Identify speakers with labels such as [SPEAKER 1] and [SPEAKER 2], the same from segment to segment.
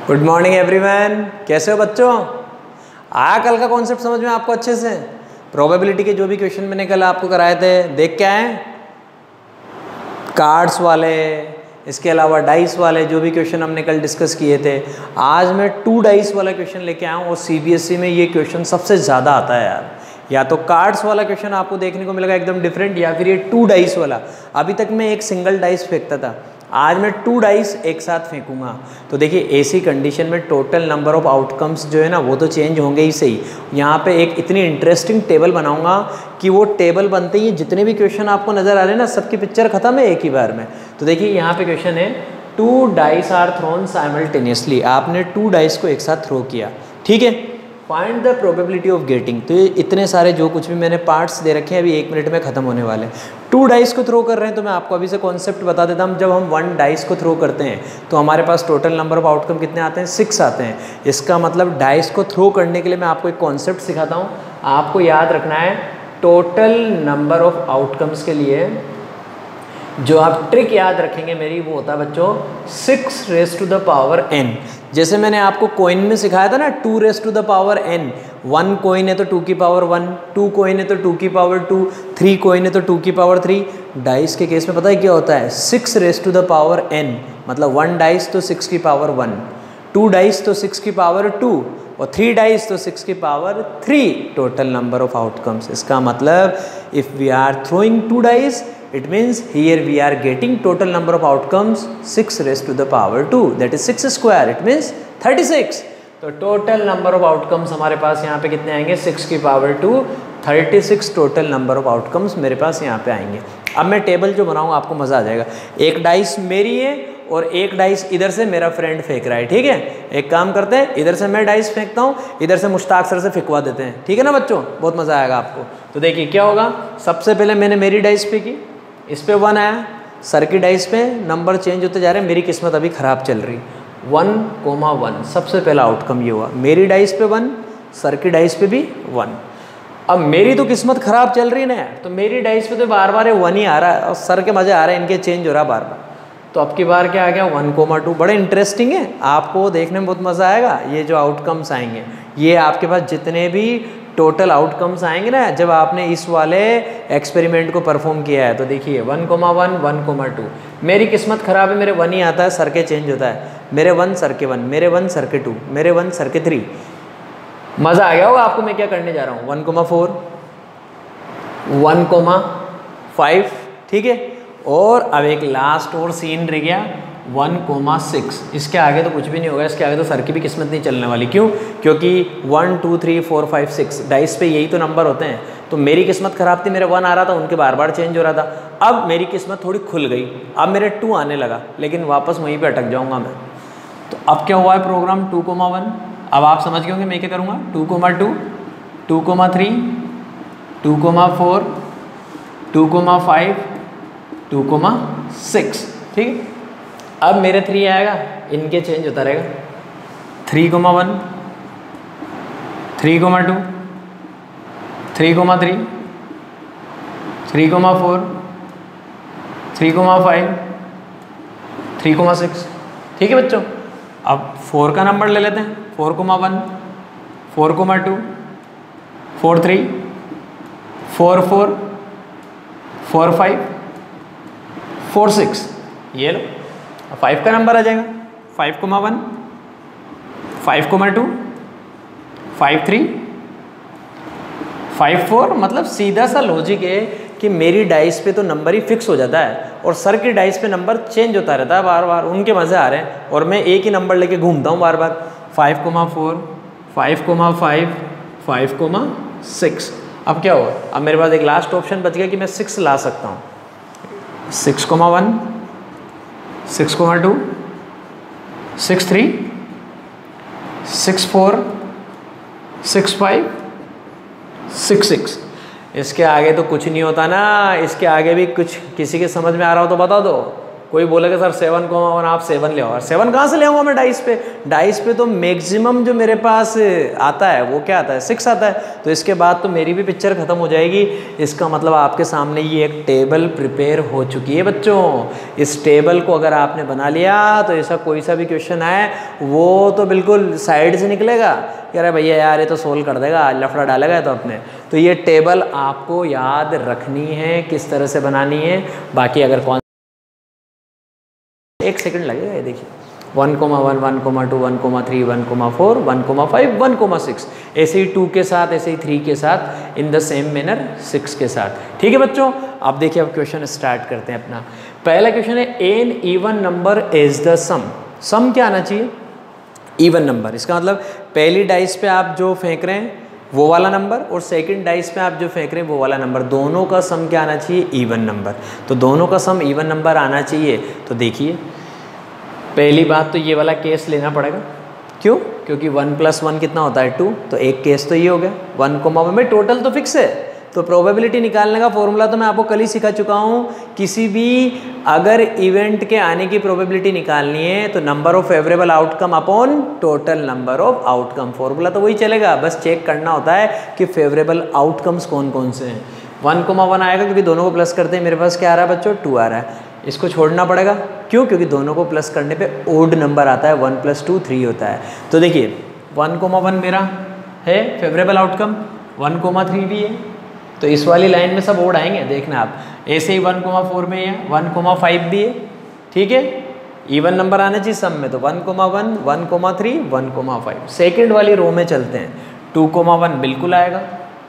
[SPEAKER 1] Good morning everyone, कैसे हो बच्चों? आया कल का कॉन्सेप्ट समझ में आपको अच्छे से? प्रोबेबिलिटी के जो भी क्वेश्चन मैंने कल आपको कराए थे देख के आए? कार्ड्स वाले, इसके अलावा डाइस वाले जो भी क्वेश्चन हमने कल डिस्कस किए थे, आज मैं 2 डाइस वाला क्वेश्चन लेके आया हूँ। और सीबीएसई में ये क्वेश्चन सबसे ज़्यादा आता है यार। या तो कार्ड्स वाला क्वेश्चन आपको देखने को मिलेगा एकदम डिफरेंट, या फिर ये 2 डाइस वाला। अभी तक मैं एक सिंगल डाइस फेंकता था, आज मैं 2 डाइस एक साथ फेंकूंगा। तो देखिए ऐसी कंडीशन में टोटल नंबर ऑफ आउटकम्स जो है ना वो तो चेंज होंगे ही सही। यहाँ पे एक इतनी इंटरेस्टिंग टेबल बनाऊंगा कि वो टेबल बनते ही जितने भी क्वेश्चन आपको नज़र आ रहे हैं ना, सबकी पिक्चर खत्म है एक ही बार में। तो देखिए यहाँ पे क्वेश्चन है 2 डाइस आर थ्रोन साइमल्टेनियसली। आपने 2 डाइस को एक साथ थ्रो किया, ठीक है। Find the probability of getting. तो ये इतने सारे जो कुछ भी मैंने पार्ट्स दे रखे हैं अभी 1 मिनट में ख़त्म होने वाले हैं। 2 डाइस को थ्रो कर रहे हैं तो मैं आपको अभी से कॉन्सेप्ट बता देता हूँ। जब हम 1 डाइस को थ्रो करते हैं तो हमारे पास टोटल नंबर ऑफ आउटकम कितने आते हैं? 6 आते हैं। इसका मतलब डाइस को थ्रो करने के लिए मैं आपको एक कॉन्सेप्ट सिखाता हूँ। आपको याद रखना है टोटल नंबर ऑफ आउटकम्स के लिए जो आप ट्रिक याद रखेंगे मेरी, वो होता है बच्चों 6 raise to the power n। जैसे मैंने आपको कॉइन में सिखाया था ना 2 raise to the power n। 1 coin है तो 2 की पावर 1, 2 कॉइन है तो 2 की पावर 2, 3 कॉइन है तो 2 की पावर 3। डाइस के केस में पता है क्या होता है? 6 raise to the power n, मतलब 1 डाइस तो 6 की पावर 1, 2 डाइस तो 6 की पावर 2 और 3 डाइस तो 6 की power 3। Total number of outcomes. इसका मतलब if we are throwing 2 dice, it means here we are getting total number of outcomes 6 raised to the power 2, that is 6 square, it means 36। तो total number of outcomes हमारे पास यहाँ पे कितने आएंगे? 6 की power 2, 36 total number of outcomes मेरे पास यहाँ पे आएंगे। अब मैं टेबल जो बनाऊँ आपको मज़ा आ जाएगा। एक डाइस मेरी है और एक डाइस इधर से मेरा फ्रेंड फेंक रहा है, ठीक है। एक काम करते हैं, इधर से मैं डाइस फेंकता हूँ, इधर से मुश्ताक सर से फेंकवा देते हैं, ठीक है ना बच्चों? बहुत मज़ा आएगा आपको। तो देखिए क्या होगा, सबसे पहले मैंने मेरी डाइस फेंकी, इस पे 1 आया, सर की डाइस पे नंबर चेंज होते जा रहे हैं। मेरी किस्मत अभी ख़राब चल रही, 1,1 सबसे पहला आउटकम ये हुआ। मेरी डाइस पे 1, सर की डाइस पे भी 1। अब मेरी तो किस्मत ख़राब चल रही ना यार, तो मेरी डाइस पे तो बार बार 1 ही आ रहा है और सर के मज़े आ रहे हैं, इनके चेंज हो रहा है बार बार। तो अब की बार क्या आ गया? 1,2। बड़े इंटरेस्टिंग है, आपको देखने में बहुत मज़ा आएगा। ये जो आउटकम्स आएंगे, ये आपके पास जितने भी टोटल आउटकम्स आएंगे ना जब आपने इस वाले एक्सपेरिमेंट को परफॉर्म किया है। तो देखिए 1,1, 1,2। मेरी किस्मत ख़राब है, मेरे 1 ही आता है, सर के चेंज होता है। मेरे 1 सर के 1, मेरे 1 सर के 2, मेरे 1 सर के 3। मज़ा आ गया होगा आपको मैं क्या करने जा रहा हूँ। 1,4, 1,5, ठीक है। और अब एक लास्ट और सीन रह गया 1,6। इसके आगे तो कुछ भी नहीं होगा, इसके आगे तो सर की भी किस्मत नहीं चलने वाली। क्यों? क्योंकि 1, 2, 3, 4, 5, 6 डाइस पे यही तो नंबर होते हैं। तो मेरी किस्मत ख़राब थी, मेरे 1 आ रहा था, उनके बार बार चेंज हो रहा था। अब मेरी किस्मत थोड़ी खुल गई, अब मेरे 2 आने लगा, लेकिन वापस वहीं पर अटक जाऊँगा मैं। तो अब क्या हुआ है प्रोग्राम 2,1। अब आप समझ गए होंगे मैं क्या करूँगा। 2,2, 2,3, 2,4, 2,5, 2,6, ठीक है। अब मेरे 3 आएगा, इनके चेंज होता रहेगा। 3,1, 3,2, 3,3, 3,4, 3,5, 3,6, ठीक है बच्चों। अब 4 का नंबर ले लेते हैं। 4,1, 4,2, 4,3, 4,4, 4,5, 4,6, ये लो। 5 का नंबर आ जाएगा। 5,1, 5,2, 5,3, 5,4। मतलब सीधा सा लॉजिक है कि मेरी डाइस पे तो नंबर ही फिक्स हो जाता है और सर की डाइस पे नंबर चेंज होता रहता है बार बार। उनके मज़े आ रहे हैं और मैं एक ही नंबर लेके घूमता हूँ बार बार। 5,4, 5,5, 5,6। अब क्या हुआ? अब मेरे पास एक लास्ट ऑप्शन बच गया कि मैं 6 ला सकता हूँ। 6,1, 6,2, 6,3, 6,4, 6,5, 6,6। इसके आगे तो कुछ नहीं होता ना। इसके आगे भी कुछ किसी के समझ में आ रहा हो तो बता दो। कोई बोलेगा सर 7,1 आप 7 ले आओ, और 7 कहाँ से ले आऊँगा मैं डाइस पे? डाइस पे तो मैक्सिमम जो मेरे पास आता है वो क्या आता है, 6 आता है। तो इसके बाद तो मेरी भी पिक्चर खत्म हो जाएगी। इसका मतलब आपके सामने ये एक टेबल प्रिपेयर हो चुकी है बच्चों। इस टेबल को अगर आपने बना लिया तो ऐसा कोई सा भी क्वेश्चन है वो तो बिल्कुल साइड से निकलेगा, कह रहे भैया यार ये तो सोल्व कर देगा, लफड़ा डालेगा तो अपने। तो ये टेबल आपको याद रखनी है, किस तरह से बनानी है। बाकी अगर कौन 1 सेकंड लगेगा, ये देखिए 1,1, 1,2, 1,3, 1,4, 1,5, 1,6, ऐसे ही 2 के साथ, ऐसे ही 3 के साथ, इन द सेम मैनर 6 के साथ। ठीक है बच्चों, अब देखिए अब क्वेश्चन स्टार्ट करते हैं अपना। पहला क्वेश्चन है an even number is the sum. Sum क्या आना चाहिए? Even number. इसका मतलब पहली डाइस पे आप जो फेंक रहे हैं वो वाला नंबर, और सेकंड डाइस पे आप जो फेंक रहे हैं वो वाला नंबर, दोनों का सम क्या आना चाहिए? Even number. तो दोनों का सम इवन नंबर आना चाहिए। तो देखिए पहली बात तो ये वाला केस लेना पड़ेगा। क्यों? क्योंकि 1 + 1 कितना होता है 2, तो एक केस तो ये हो गया। 1,1 में टोटल तो फिक्स है, तो प्रोबेबिलिटी निकालने का फॉर्मूला तो मैं आपको कल ही सिखा चुका हूँ। किसी भी अगर इवेंट के आने की प्रोबेबिलिटी निकालनी है तो number of favourable outcome upon total number of outcome, formula तो वही चलेगा। बस चेक करना होता है कि फेवरेबल आउटकम्स कौन कौन से हैं। 1,1 आएगा क्योंकि दोनों को प्लस करते हैं, मेरे पास क्या आ रहा है बच्चों? 2 आ रहा है। इसको छोड़ना पड़ेगा, क्यों? क्योंकि दोनों को प्लस करने पे ओड नंबर आता है, 1 + 2 3 होता है। तो देखिए 1,1 मेरा है फेवरेबल आउटकम, 1,3 भी है, तो इस वाली लाइन में सब ओड आएंगे, देखना आप। ऐसे ही 1,4 में है, 1,5 भी है। ठीक है, इवन नंबर आना चाहिए सम में, तो 1,1, 1,3, 1,5। सेकेंड वाली रो में चलते हैं। 2,1 बिल्कुल आएगा,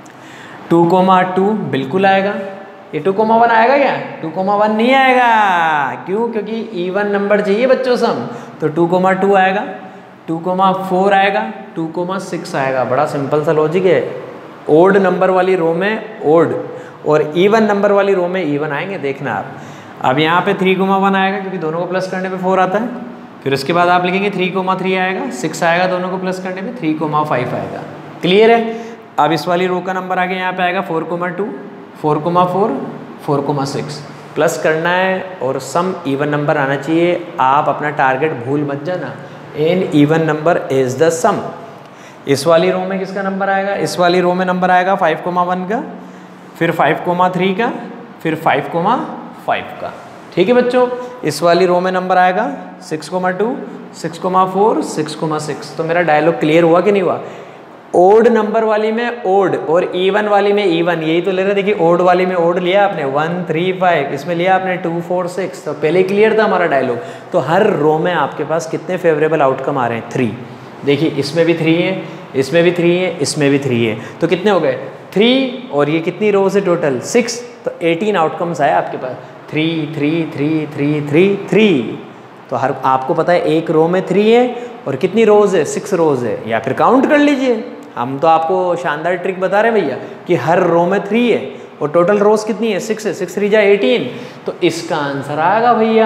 [SPEAKER 1] 2,2 बिल्कुल आएगा। ये 2,1 आएगा क्या? 2,1 नहीं आएगा। क्यों? क्योंकि इवन नंबर चाहिए बच्चों सम। तो 2,2 आएगा, 2,4 आएगा, 2,6 आएगा। बड़ा सिंपल सा लॉजिक है। ओड नंबर वाली रो में ओड और इवन नंबर वाली रो में इवन आएंगे, देखना आप। अब यहाँ पे 3,1 आएगा क्योंकि दोनों को प्लस करने पे 4 आता है। फिर उसके बाद आप लिखेंगे 3,3 आएगा, 6 आएगा दोनों को प्लस करने पे, 3,5 आएगा। क्लियर है? अब इस वाली रो का नंबर आगे यहाँ पे आएगा 4,2, 4,4, 4,6 प्लस करना है और सम इवन नंबर आना चाहिए। आप अपना टारगेट भूल मत जाना। An even number is the sum. इस वाली रो में किसका नंबर आएगा? इस वाली रो में नंबर आएगा 5,1 का, फिर 5,3 का, फिर 5,5 का। ठीक है बच्चों, इस वाली रो में नंबर आएगा 6,2, 6,4, 6,6। तो मेरा डायलॉग क्लियर हुआ कि नहीं हुआ? ओड नंबर वाली में ओड और इवन वाली में इवन, यही तो ले रहे। देखिए ओड वाली में ओड लिया आपने 1, 3, 5, इसमें लिया आपने 2, 4, 6। तो पहले क्लियर था हमारा डायलॉग। तो हर रो में आपके पास कितने फेवरेबल आउटकम आ रहे हैं? 3। देखिए इसमें भी 3 है, इसमें भी 3 है, इसमें भी 3 है। तो कितने हो गए? 3, और ये कितनी रोज है टोटल? 6। तो 18 आउटकम्स आए आपके पास। 3, 3, 3, 3, 3, 3। तो हर आपको पता है एक रो में 3 है और कितनी रोज है? 6 रोज है। या फिर काउंट कर लीजिए, हम तो आपको शानदार ट्रिक बता रहे हैं भैया कि हर रो में 3 है और टोटल रोज कितनी है? 6 है। 6 3 जा 18। तो इसका आंसर आएगा भैया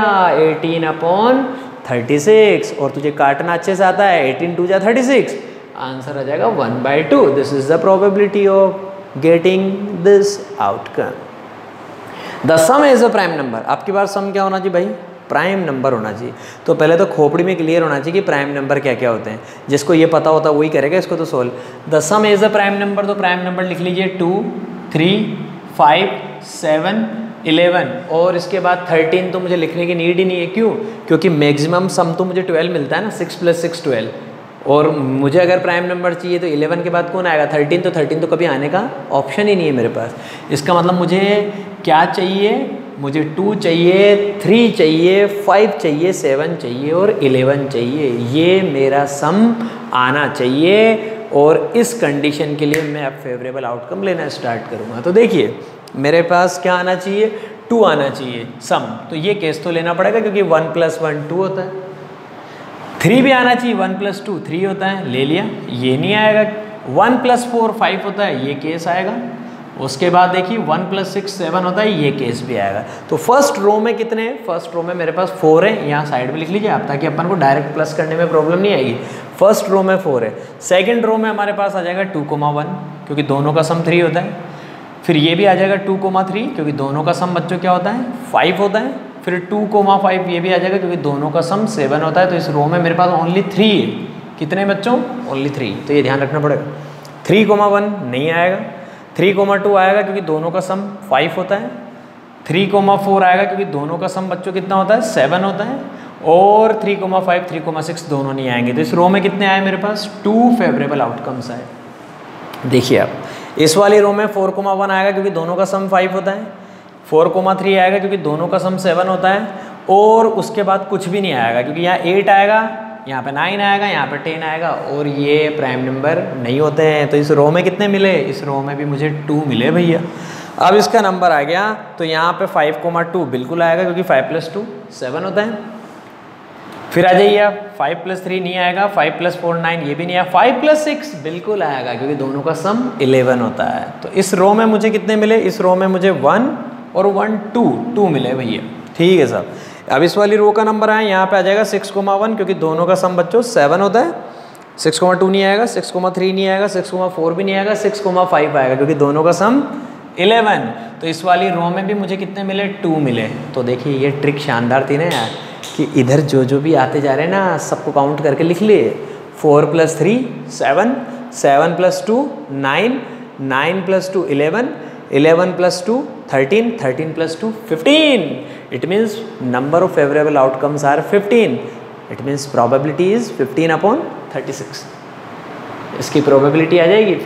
[SPEAKER 1] 18/36। और तुझे काटना अच्छे से आता है, 18 2 जा 36, आंसर आ जाएगा 1/2। This is the probability of getting this outcome. The sum is a prime number. आपके पास सम क्या होना चाहिए भाई? प्राइम नंबर होना चाहिए। तो पहले तो खोपड़ी में क्लियर होना चाहिए कि प्राइम नंबर क्या क्या होते हैं। जिसको ये पता होता है वही करेगा इसको तो solve. The sum is a prime number, तो प्राइम नंबर लिख लीजिए 2, 3, 5, 7, 11 और इसके बाद 13 तो मुझे लिखने की नीड ही नहीं है। क्यों? क्योंकि मैक्सिमम सम तो मुझे 12 मिलता है ना, 6 + 6 12। और मुझे अगर प्राइम नंबर चाहिए तो 11 के बाद कौन आएगा? 13। तो 13 तो कभी आने का ऑप्शन ही नहीं है मेरे पास। इसका मतलब मुझे क्या चाहिए? मुझे 2 चाहिए, 3 चाहिए, 5 चाहिए, 7 चाहिए और 11 चाहिए। ये मेरा सम आना चाहिए और इस कंडीशन के लिए मैं अब फेवरेबल आउटकम लेना स्टार्ट करूँगा। तो देखिए मेरे पास क्या आना चाहिए? 2 आना चाहिए सम। तो ये केस तो लेना पड़ेगा क्योंकि 1 + 1 2 होता है। 3 भी आना चाहिए, 1 + 2 3 होता है, ले लिया। ये नहीं आएगा। 1 + 4 5 होता है, ये केस आएगा। उसके बाद देखिए 1 + 6 7 होता है, ये केस भी आएगा। तो फर्स्ट रो में कितने हैं? फर्स्ट रो में मेरे पास 4 है। यहाँ साइड में लिख लीजिए आप, ताकि अपन को डायरेक्ट प्लस करने में प्रॉब्लम नहीं आएगी। फर्स्ट रो में 4 है। सेकंड रो में हमारे पास आ जाएगा 2,1 क्योंकि दोनों का सम 3 होता है। फिर ये भी आ जाएगा 2,3 क्योंकि दोनों का सम बच्चों क्या होता है? 5 होता है। फिर 2,5 ये भी आ जाएगा क्योंकि दोनों का सम 7 होता है। तो इस रो में मेरे पास ओनली 3 है। कितने बच्चों? ओनली 3। तो ये ध्यान रखना पड़ेगा। 3,1 नहीं आएगा। 3,2 आएगा क्योंकि दोनों का सम 5 होता है। 3,4 आएगा क्योंकि दोनों का सम बच्चों कितना होता है? 7 होता है। और 3,5 3,6 दोनों नहीं आएंगे। तो इस रो में कितने आए मेरे पास? 2 फेवरेबल आउटकम्स आए। देखिए आप, इस वाली रो में 4,1 आएगा क्योंकि दोनों का सम 5 होता है। 4,3 आएगा क्योंकि दोनों का सम 7 होता है। और उसके बाद कुछ भी नहीं आएगा क्योंकि यहाँ 8 आएगा, यहाँ पे 9 आएगा, यहाँ पे 10 आएगा और ये प्राइम नंबर नहीं होते हैं। तो इस रो में कितने मिले? इस रो में भी मुझे 2 मिले भैया। अब इसका नंबर आ गया तो यहाँ पे 5,2 बिल्कुल आएगा क्योंकि 5 + 2 7 होता है। फिर आ जाइए आप, 5 + 3 नहीं आएगा, 5 + 4 9 ये भी नहीं आएगा, 5 + 6 बिल्कुल आएगा क्योंकि दोनों का सम 11 होता है। तो इस रो में मुझे कितने मिले? इस रो में मुझे 1 और 1 2 मिले भैया। ठीक है साहब। अब इस वाली रो का नंबर आए, यहाँ पे आ जाएगा 6,1 क्योंकि दोनों का सम बच्चों 7 होता है। 6,2 नहीं आएगा, 6,3 नहीं आएगा, 6,4 भी नहीं आएगा, 6,5 आएगा क्योंकि दोनों का सम 11। तो इस वाली रो में भी मुझे कितने मिले? 2 मिले। तो देखिए ये ट्रिक शानदार थी ना यार, कि इधर जो भी आते जा रहे हैं ना सबको काउंट करके लिख लिए। 4 + 3 7, 7 + 2 9, 9 + 2 11, 11 + 2 13, 13 + 2 15. It means number of favorable outcomes are 15. It means probability is 15/36. इसकी प्रोबेबिलिटी आ जाएगी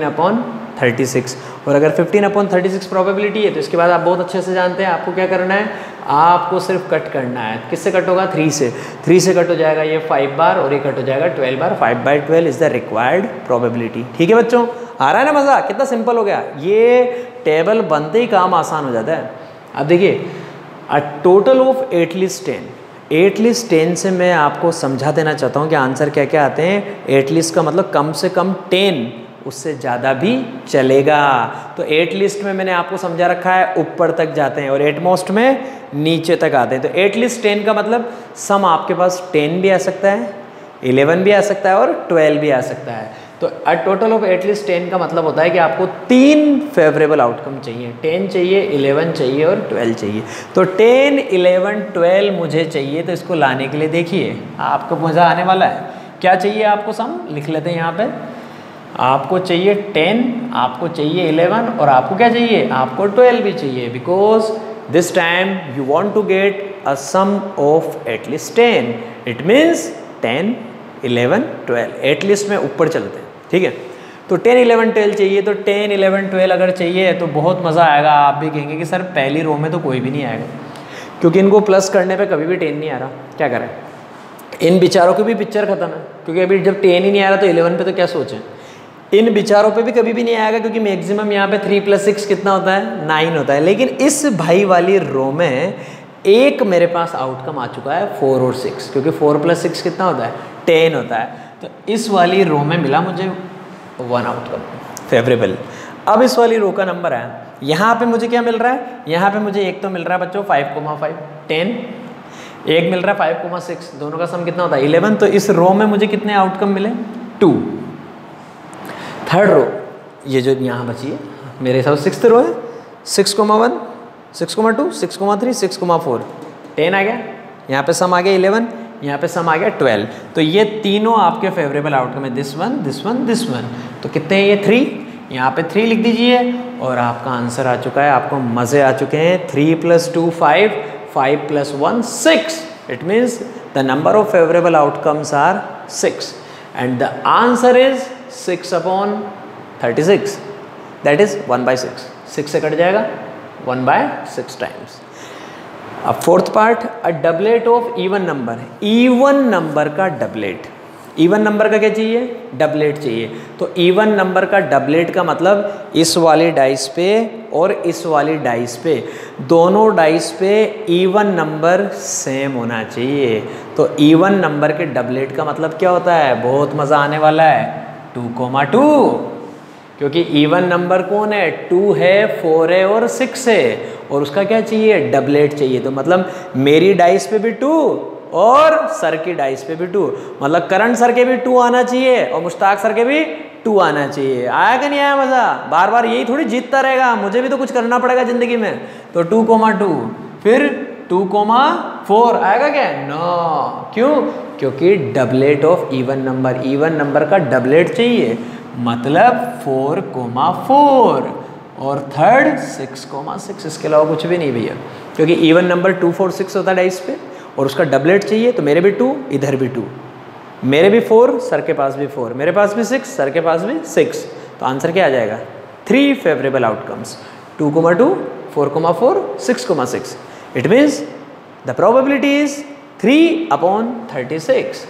[SPEAKER 1] 15/36। और अगर 15/36 प्रोबेबिलिटी है तो इसके बाद आप बहुत अच्छे से जानते हैं आपको क्या करना है, आपको सिर्फ कट करना है। किससे कट होगा? 3 से। 3 से कट हो जाएगा ये 5 बार और ये कट हो जाएगा 12 बार। 5/12 इज द रिक्वायर्ड प्रोबेबिलिटी। ठीक है बच्चों, आ रहा है ना मज़ा? कितना सिंपल हो गया। ये टेबल बनते ही काम आसान हो जाता है। अब देखिए, a total of 8 least 10, 8 least 10 से मैं आपको समझा देना चाहता हूँ कि आंसर क्या क्या आते हैं। 8 लिस्ट का मतलब कम से कम 10, उससे ज़्यादा भी चलेगा। तो 8 लिस्ट में मैंने आपको समझा रखा है ऊपर तक जाते हैं और 8 मोस्ट में नीचे तक आते हैं। तो 8 लिस्ट 10 का मतलब सम आपके पास 10 भी आ सकता है, 11 भी आ सकता है और 12 भी आ सकता है। तो अ टोटल ऑफ 8 लिस्ट 10 का मतलब होता है कि आपको 3 फेवरेबल आउटकम चाहिए। 10 चाहिए, 11 चाहिए और 12 चाहिए। तो 10 11 12 मुझे चाहिए। तो इसको लाने के लिए देखिए आपको मज़ा आने वाला है। क्या चाहिए आपको? सम लिख लेते हैं यहाँ पे। आपको चाहिए 10, आपको चाहिए 11 और आपको क्या चाहिए? आपको 12 भी चाहिए। Because this time you want to get a sum of 8 least 10। It means 10 11 12 8 least में ऊपर चलते हैं। ठीक है, तो 10 11 12 चाहिए। तो 10 11 12 अगर चाहिए तो बहुत मज़ा आएगा। आप भी कहेंगे कि सर पहली रो में तो कोई भी नहीं आएगा क्योंकि इनको प्लस करने पे कभी भी 10 नहीं आ रहा। क्या करें? इन बेचारों की भी पिक्चर खत्म है क्योंकि अभी जब 10 ही नहीं आ रहा तो 11 पे तो क्या सोचें। इन बेचारों पे भी कभी भी नहीं आएगा क्योंकि मैक्सिमम यहाँ पे 3 + 6 कितना होता है? 9 होता है। लेकिन इस भाई वाली रो में एक मेरे पास आउटकम आ चुका है 4 और 6 क्योंकि 4 + 6 कितना होता है? 10 होता है। तो इस वाली रो में मिला मुझे 1 आउटकम फेवरेबल। अब इस वाली रो का नंबर है, यहाँ पे मुझे क्या मिल रहा है? यहाँ पे मुझे एक तो मिल रहा है बच्चों 5,5 10, एक मिल रहा है 5,6, दोनों का सम कितना होता है? 11। तो इस रो में मुझे कितने आउटकम मिले? 2। थर्ड रो ये जो यहाँ बची है मेरे हिसाब से 6th रो है। 6,1 6,2 6,3 6,4 10 आ गया। यहाँ पे सम आ गया 11, यहाँ पे सम आ गया 12। तो ये तीनों आपके फेवरेबल आउटकम है। This one this one this one. तो कितने हैं ये? 3। यहाँ पे 3 लिख दीजिए और आपका आंसर आ चुका है। आपको मज़े आ चुके हैं। 3 + 2 5, 5 + 1 6। It means the number of favourable outcomes are 6 and the answer is 6/36। That is 1/6। 6 से कट जाएगा 1/6 टाइम्स। अब fourth part, a doublet of even number है। इवन नंबर का डबलेट। इवन नंबर का क्या चाहिए? डबलेट चाहिए। तो इवन नंबर का डबलेट का मतलब इस वाली डाइस पे और इस वाली डाइस पे, दोनों डाइस पे इवन नंबर सेम होना चाहिए। तो इवन नंबर के डबलेट का मतलब क्या होता है? बहुत मज़ा आने वाला है। 2,2 क्योंकि इवन नंबर कौन है? 2 है, 4 है और 6 है और उसका क्या चाहिए? डबलेट चाहिए। तो मतलब मेरी डाइस पे भी 2 और सर की डाइस पे भी 2, मतलब करण सर के भी 2 आना चाहिए और मुश्ताक सर के भी 2 आना चाहिए। आया कि नहीं आया मज़ा? बार बार यही थोड़ी जीतता रहेगा, मुझे भी तो कुछ करना पड़ेगा ज़िंदगी में। तो 2,2 फिर 2,4 आएगा क्या? नो, क्यों? क्योंकि डबलेट ऑफ इवन नंबर का डबलेट चाहिए, मतलब 4,4 और थर्ड 6,6। इसके अलावा कुछ भी नहीं भैया, क्योंकि इवन नंबर 2, 4, 6 होता है डाइस पे और उसका डबलेट चाहिए। तो मेरे भी 2, इधर भी 2, मेरे भी 4, सर के पास भी 4, मेरे पास भी 6, सर के पास भी 6। तो आंसर क्या आ जाएगा? 3 favourable outcomes, 2,2, 4,4, 6,6। It means the probability is 3/36।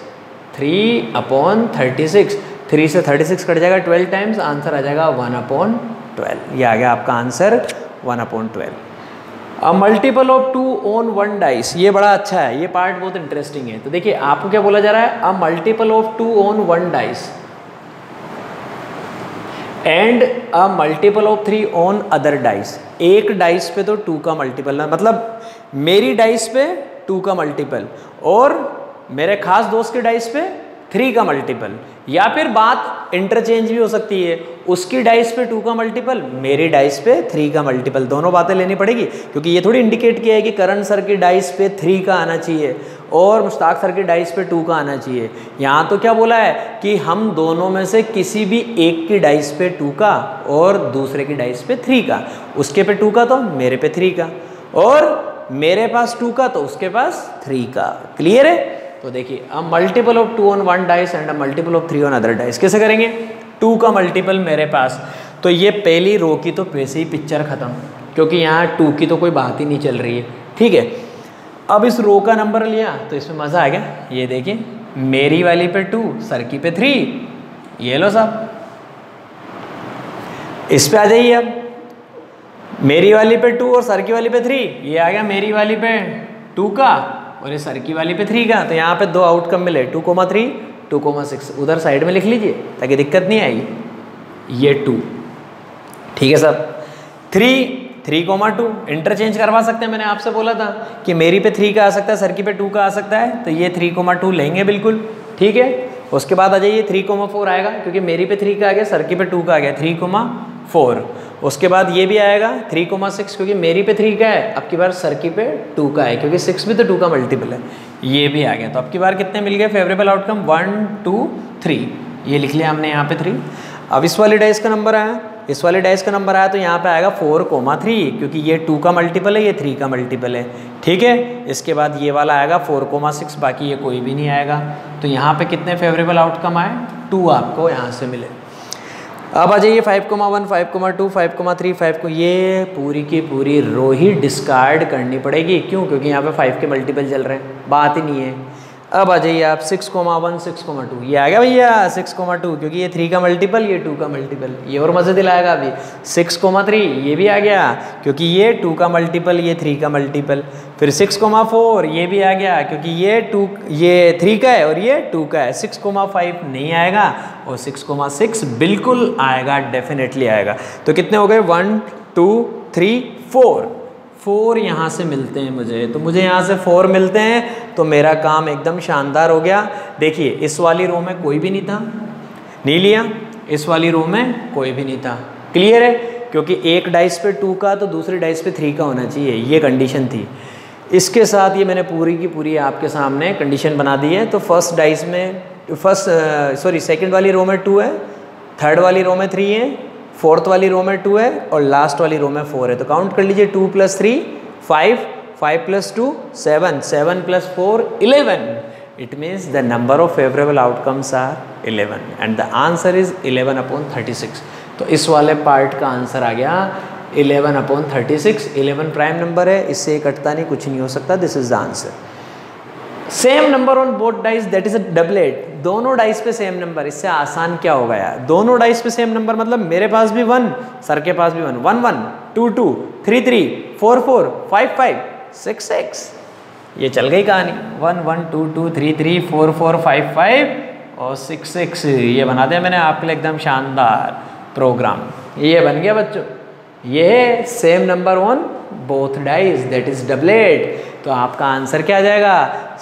[SPEAKER 1] 3/36, 3 से 36 कट जाएगा 12 टाइम्स, आंसर आ जाएगा 1/12। ये आ गया आपका answer 1/12। A multiple of 2 on 1 dice, ये बड़ा अच्छा है, ये पार्ट बहुत इंटरेस्टिंग है। तो देखिए आपको क्या बोला जा रहा है, a multiple of 2 on 1 dice and a multiple of 3 on other dice. एक डाइस पे तो 2 का मल्टीपल, मतलब मेरी डाइस पे 2 का मल्टीपल और मेरे खास दोस्त के डाइस पे 3 का मल्टीपल, या फिर बात इंटरचेंज भी हो सकती है, उसकी डाइस पे 2 का मल्टीपल, मेरी डाइस पे 3 का मल्टीपल। दोनों बातें लेनी पड़ेगी, क्योंकि ये थोड़ी इंडिकेट किया है कि करण सर की डाइस पे 3 का आना चाहिए और मुश्ताक सर की डाइस पे 2 का आना चाहिए। यहाँ तो क्या बोला है कि हम दोनों में से किसी भी एक की डाइस पे 2 का और दूसरे की डाइस पे 3 का, उसके पे 2 का तो मेरे पे 3 का, और मेरे पास 2 का तो उसके पास 3 का। क्लियर है? तो देखिए a multiple of 2 on 1 dice and a multiple of 3 on other dice कैसे करेंगे? 2 का मल्टीपल मेरे पास, तो ये पहली रो की तो वैसे ही पिक्चर खत्म, क्योंकि यहाँ 2 की तो कोई बात ही नहीं चल रही है। ठीक है, अब इस रो का नंबर लिया तो इसमें मज़ा आ गया। ये देखिए मेरी वाली पे 2, सर की पे 3, ये लो साहब। इस पे आ जाइए, अब मेरी वाली पे 2 और सर की वाली पे 3, ये आ गया मेरी वाली पे 2 का और ये सर की वाली पे 3 का। तो यहाँ पे 2 आउटकम मिले, 2,3, 2,6। उधर साइड में लिख लीजिए ताकि दिक्कत नहीं आएगी। ये 2, ठीक है साहब। 3,2 इंटरचेंज करवा सकते हैं, मैंने आपसे बोला था कि मेरी पे 3 का आ सकता है, सर की पे 2 का आ सकता है, तो ये 3,2 लेंगे बिल्कुल। ठीक है, उसके बाद आ जाइए 3,4 आएगा, क्योंकि मेरी पे 3 का आ गया, सर की पे 2 का आ गया, 3,4। उसके बाद ये भी आएगा 3,6, क्योंकि मेरी पे 3 का है, अब की बार सर की पे 2 का है, क्योंकि 6 भी तो 2 का मल्टीपल है। ये भी आ गया, तो अब की बार कितने मिल गए फेवरेबल आउटकम? 1, 2, 3। ये लिख लिया हमने यहाँ पे 3। अब इस वाली डाइस का नंबर आया, इस वाले डाइस का नंबर आया तो यहाँ पे आएगा 4,3, क्योंकि ये 2 का मल्टीपल है, ये 3 का मल्टीपल है। ठीक है, इसके बाद ये वाला आएगा 4,6, बाकी ये कोई भी नहीं आएगा। तो यहाँ पे कितने फेवरेबल आउटकम आए? 2 आपको यहाँ से मिले। अब आ जाइए 5,1, 5,2, 5,3, 5 ये पूरी की पूरी रो ही डिस्कार्ड करनी पड़ेगी। क्यों? क्योंकि यहाँ पे 5 के मल्टीपल चल रहे हैं, बात ही नहीं है। अब आ जाइए आप 6,1, 6,2, ये आ गया भैया 6,2, क्योंकि ये 3 का मल्टीपल, ये 2 का मल्टीपल, ये और मज़े दिलाएगा अभी। 6,3 ये भी आ गया, क्योंकि ये 2 का मल्टीपल, ये 3 का मल्टीपल। फिर 6,4 ये भी आ गया, क्योंकि ये 3 का है और ये 2 का है। 6,5 नहीं आएगा और 6,6 बिल्कुल आएगा, डेफिनेटली आएगा। तो कितने हो गए? 1, 2, 3, 4 यहाँ से मिलते हैं मुझे, तो मुझे यहाँ से 4 मिलते हैं, तो मेरा काम एकदम शानदार हो गया। देखिए इस वाली रो में कोई भी नहीं था, नहीं लिया, इस वाली रो में कोई भी नहीं था। क्लियर है? क्योंकि एक डाइस पे 2 का तो दूसरी डाइस पे 3 का होना चाहिए, ये कंडीशन थी। इसके साथ ये मैंने पूरी की पूरी आपके सामने कंडीशन बना दी है। तो फर्स्ट डाइस में सेकंड वाली रो में 2 है, थर्ड वाली रो में 3 है, फोर्थ वाली रो में 2 है और लास्ट वाली रो में 4 है। तो काउंट कर लीजिए, 2 + 3 5, 5 + 2 7, 7 + 4 11। It means the number of favourable outcomes are 11 and the answer is 11/36। तो इस वाले पार्ट का आंसर आ गया 11/36। 11 प्राइम नंबर है, इससे कटता नहीं, कुछ नहीं हो सकता। This is the answer. Same number on both dice, that is a doublet. दोनों डाइस पे सेम नंबर, इससे आसान क्या होगा यार? दोनों डाइस पे सेम नंबर मतलब मेरे पास भी 1, सर के पास भी 1, 1, 1, 2, 2, 3, 3, 4, 4, 5, 5, 6, 6। ये चल गई कहानी। 1, 1, 2, 2, 3, 3, 4, 4, 5, 5 और 6, 6। ये बना दिया मैंने आपके लिए एकदम शानदार प्रोग्राम। ये बन गया बच्चों, ये same number on both dice, that is doublet. तो आपका आंसर क्या आ जाएगा?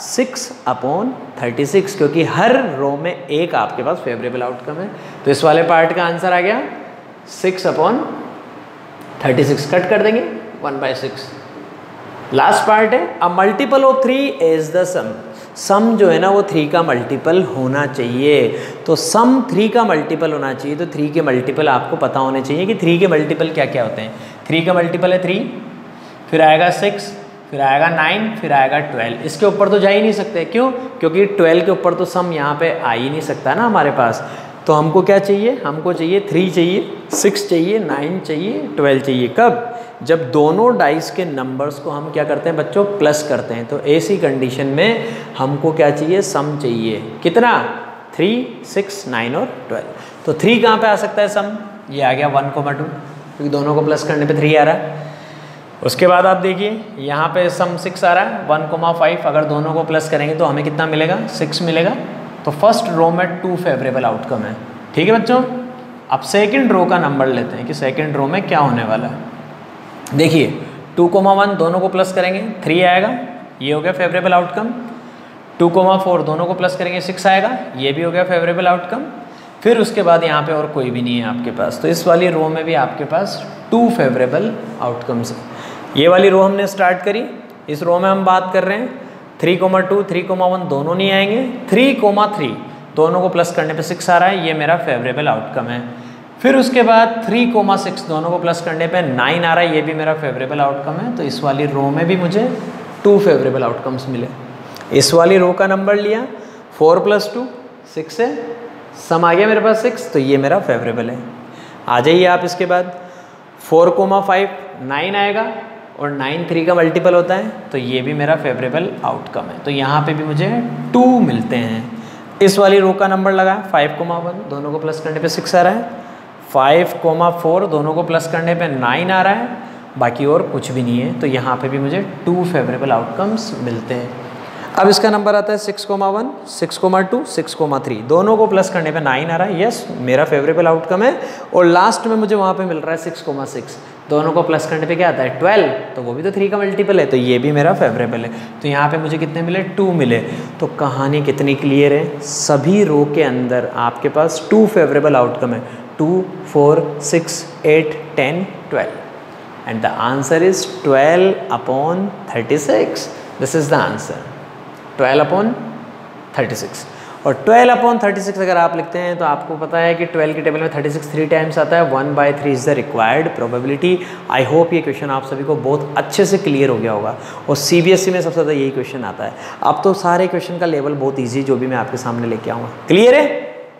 [SPEAKER 1] 6/36, क्योंकि हर रो में एक आपके पास फेवरेबल आउटकम है। तो इस वाले पार्ट का आंसर आ गया 6/36। कट कर देंगे 1/6। लास्ट पार्ट है, a multiple of 3 is the sum. Sum जो है ना वो 3 का मल्टीपल होना चाहिए। तो सम 3 का मल्टीपल होना चाहिए, तो 3 के मल्टीपल आपको पता होने चाहिए कि 3 के मल्टीपल क्या क्या होते हैं। 3 का मल्टीपल है 3, फिर आएगा 6, फिर आएगा 9, फिर आएगा 12। इसके ऊपर तो जा ही नहीं सकते, क्यों? क्योंकि 12 के ऊपर तो सम यहाँ पे आ ही नहीं सकता ना हमारे पास। तो हमको क्या चाहिए? हमको चाहिए 3 चाहिए, 6 चाहिए, 9 चाहिए, 12 चाहिए। कब? जब दोनों डाइस के नंबर्स को हम क्या करते हैं बच्चों? प्लस करते हैं। तो ऐसी कंडीशन में हमको क्या चाहिए? सम चाहिए। कितना? 3, 6, 9 और 12। तो 3 कहाँ पे आ सकता है सम? ये आ गया 1,2, क्योंकि दोनों को प्लस करने पे 3 आ रहा है। उसके बाद आप देखिए यहाँ पे सम 6 आ रहा है, 1,5। अगर दोनों को प्लस करेंगे तो हमें कितना मिलेगा? 6 मिलेगा। तो फर्स्ट रो में 2 फेवरेबल आउटकम है। ठीक है बच्चों, अब सेकंड रो का नंबर लेते हैं कि सेकंड रो में क्या होने वाला है। देखिए 2,1 दोनों को प्लस करेंगे 3 आएगा, ये हो गया फेवरेबल आउटकम। 2,4 दोनों को प्लस करेंगे 6 आएगा, ये भी हो गया फेवरेबल आउटकम। फिर उसके बाद यहाँ पे और कोई भी नहीं है आपके पास, तो इस वाली रो में भी आपके पास 2 फेवरेबल आउटकम्स है। ये वाली रो हमने स्टार्ट करी, इस रो में हम बात कर रहे हैं 3,2, 3,1 दोनों नहीं आएंगे, 3,3 दोनों को प्लस करने पे 6 आ रहा है, ये मेरा फेवरेबल आउटकम है। फिर उसके बाद 3,6 दोनों को प्लस करने पे 9 आ रहा है, ये भी मेरा फेवरेबल आउटकम है। तो इस वाली रो में भी मुझे 2 फेवरेबल आउटकम्स मिले। इस वाली रो का नंबर लिया 4 + 2 6 है, सम आ गया मेरे पास 6, तो ये मेरा फेवरेबल है। आ जाइए आप इसके बाद 4,5 9 आएगा और 9 3 का मल्टीपल होता है, तो ये भी मेरा फेवरेबल आउटकम है। तो यहाँ पे भी मुझे 2 मिलते हैं। इस वाली रो का नंबर लगा 5,1 दोनों को प्लस करने पे 6 आ रहा है, 5,4 दोनों को प्लस करने पे 9 आ रहा है, बाकी और कुछ भी नहीं है। तो यहाँ पे भी मुझे 2 फेवरेबल आउटकम्स मिलते हैं। अब इसका नंबर आता है 6,1 6,2 6,3 दोनों को प्लस करने पे 9 आ रहा है, यस मेरा फेवरेबल आउटकम है। और लास्ट में मुझे वहाँ पे मिल रहा है 6,6 दोनों को प्लस करने पे क्या आता है 12, तो वो भी तो 3 का मल्टीपल है, तो ये भी मेरा फेवरेबल है। तो यहाँ पे मुझे कितने मिले? 2 मिले। तो कहानी कितनी क्लियर है, सभी रो के अंदर आपके पास 2 फेवरेबल आउटकम है, 2, 4, 6, 8, 10, 12 and the answer is 12/36। This is the answer 12/36। और 12/36 अगर आप लिखते हैं तो आपको पता है कि 12 के टेबल में 36 3 टाइम्स आता है, 1/3 is the required probability. I hope ये क्वेश्चन आप सभी को बहुत अच्छे से क्लियर हो गया होगा, और सीबीएसई में सबसे ज़्यादा यही क्वेश्चन आता है। अब तो सारे क्वेश्चन का लेवल बहुत ईजी जो भी मैं आपके सामने लेके आऊँगा, क्लियर है?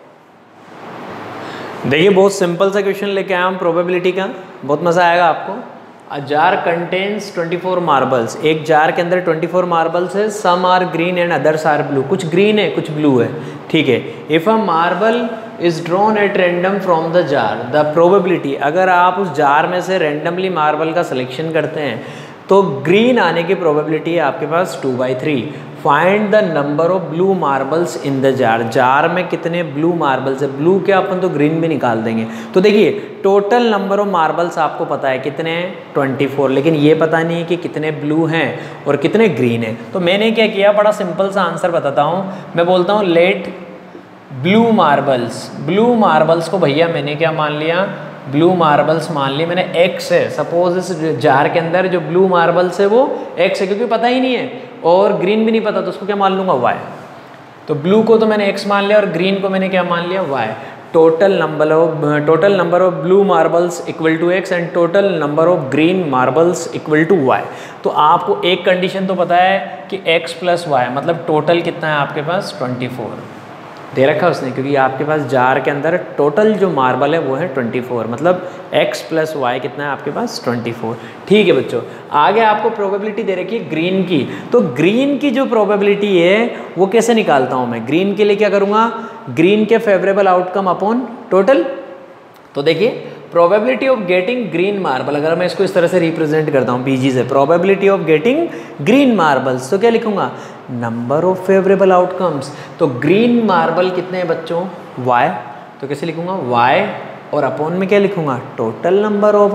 [SPEAKER 1] देखिए बहुत सिंपल सा क्वेश्चन लेके आया हूँ प्रोबेबिलिटी का, बहुत मज़ा आएगा आपको। अ जार कंटेन्स 24 मार्बल्स, एक जार के अंदर 24 मार्बल्स है, some are green and others are blue, कुछ ग्रीन है कुछ ब्लू है, ठीक है। If a marble is drawn at random from the jar, the probability, अगर आप उस जार में से रैंडमली मार्बल का सिलेक्शन करते हैं तो ग्रीन आने की प्रोबेबिलिटी है आपके पास 2/3। Find the number of blue marbles in the jar, jar में कितने ब्लू मार्बल्स है, ब्लू क्या अपन तो ग्रीन भी निकाल देंगे। तो देखिए टोटल नंबर ऑफ मार्बल्स आपको पता है कितने हैं 24, लेकिन ये पता नहीं है कि कितने ब्लू हैं और कितने ग्रीन हैं। तो मैंने क्या किया, बड़ा सिंपल सा आंसर बताता हूँ, मैं बोलता हूँ let blue marbles, blue marbles को भैया मैंने क्या मान लिया, ब्लू मार्बल्स मान लिए मैंने x है। सपोज इस जार के अंदर जो ब्लू मार्बल्स है वो x है, क्योंकि पता ही नहीं है और ग्रीन भी नहीं पता, तो उसको क्या मान लूँगा y। तो ब्लू को तो मैंने x मान लिया और ग्रीन को मैंने क्या मान लिया y। Total number of blue marbles equal to x and total number of green marbles equal to y। तो आपको एक कंडीशन तो पता है कि x + y, मतलब टोटल कितना है आपके पास 24 दे रखा है उसने, क्योंकि आपके पास जार के अंदर टोटल जो मार्बल है वो है 24, मतलब x + y कितना है आपके पास 24। ठीक है बच्चों, आगे आपको प्रोबेबिलिटी दे रखी है ग्रीन की, तो ग्रीन की जो प्रोबेबिलिटी है वो कैसे निकालता हूँ मैं। ग्रीन के लिए क्या करूँगा, ग्रीन के फेवरेबल आउटकम अपॉन टोटल। तो देखिए probability of getting green marble, अगर मैं इसको इस तरह से रिप्रेजेंट करता हूँ पीजी से, probability of getting green marbles, तो क्या लिखूंगा, नंबर ऑफ फेवरेबल आउटकम्स। तो ग्रीन मार्बल कितने हैं बच्चों, y, तो कैसे लिखूंगा y, और अपॉन में क्या लिखूंगा, टोटल नंबर ऑफ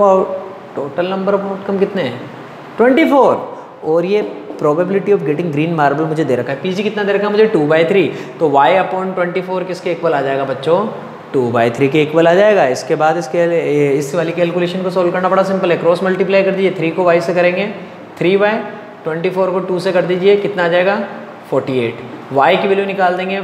[SPEAKER 1] आउटकम कितने हैं 24, और ये probability of getting green marble मुझे दे रखा है, पीजी कितना दे रखा है मुझे 2/3, तो y/24 किसके इक्वल आ जाएगा बच्चों 2/3 के इक्वल आ जाएगा। इसके बाद इस वाली कैलकुलेशन को सोल्व करना बड़ा सिंपल है, क्रॉस मल्टीप्लाई कर दीजिए, 3 को y से करेंगे 3y, 24 को 2 से कर दीजिए, कितना आ जाएगा 48। y की वैल्यू निकाल देंगे